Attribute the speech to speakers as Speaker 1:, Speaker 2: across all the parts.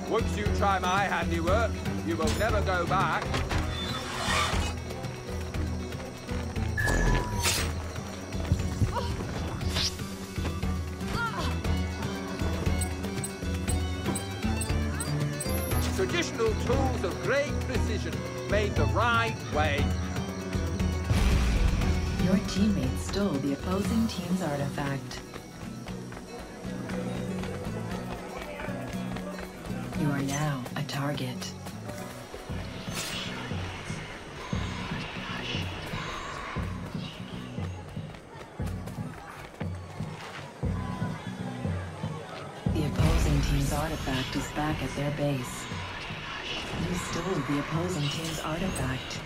Speaker 1: Once you try my handiwork, you will never go back. Traditional tools of great precision, made the right way.
Speaker 2: Your teammates stole the opposing team's artifact. You are now a target. The opposing team's artifact is back at their base. You stole the opposing team's artifact.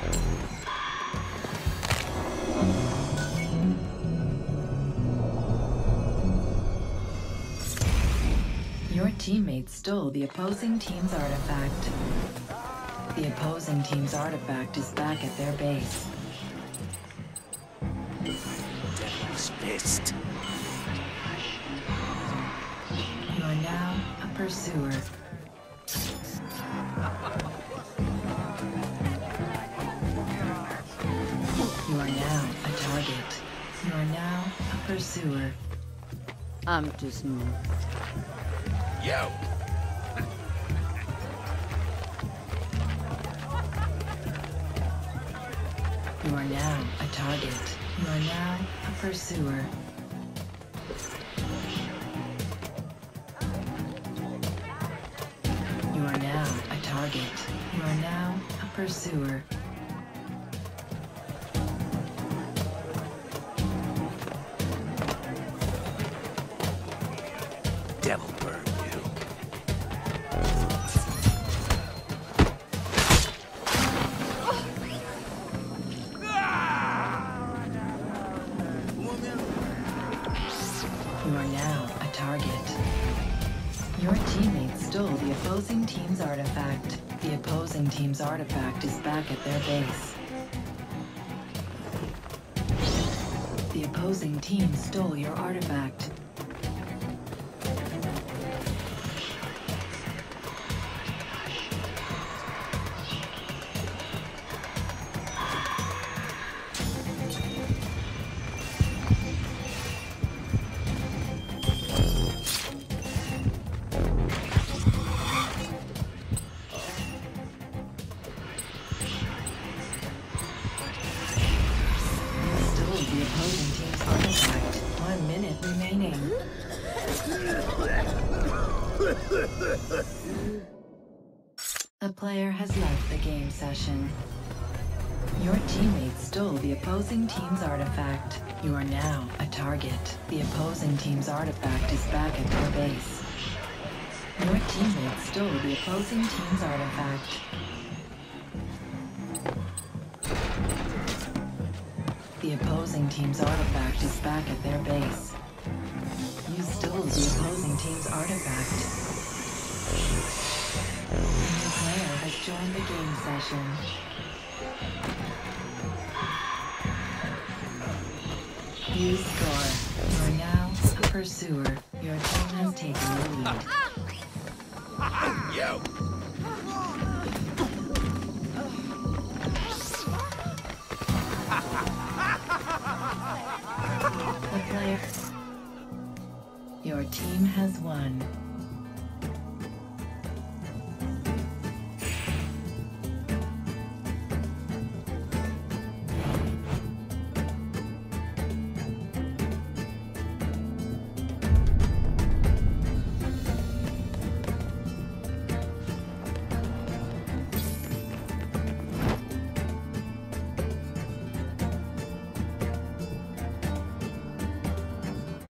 Speaker 2: Your teammates stole the opposing team's artifact. The opposing team's artifact is back at their base.
Speaker 3: Devil's Fist.
Speaker 2: You are now a pursuer. You are now a target. You are now a pursuer.
Speaker 4: I'm just new.
Speaker 3: Yo!
Speaker 2: You are now a target. You are now a pursuer. You are now a target. You are now a pursuer.
Speaker 3: Devil burn you.
Speaker 2: You are now a target. Your teammates stole the opposing team's artifact. The opposing team's artifact is back at their base. The opposing team stole your artifact. The opposing team's artifact. 1 minute remaining. A player has left the game session. Your teammates stole the opposing team's artifact. You are now a target. The opposing team's artifact is back at their base. Your teammates stole the opposing team's artifact. The opposing team's artifact is back at their base. You stole the opposing team's artifact. A new player has joined the game session. You score. You are now a pursuer. Your team has taken the lead.
Speaker 3: Yo!
Speaker 2: The player. Your team has won.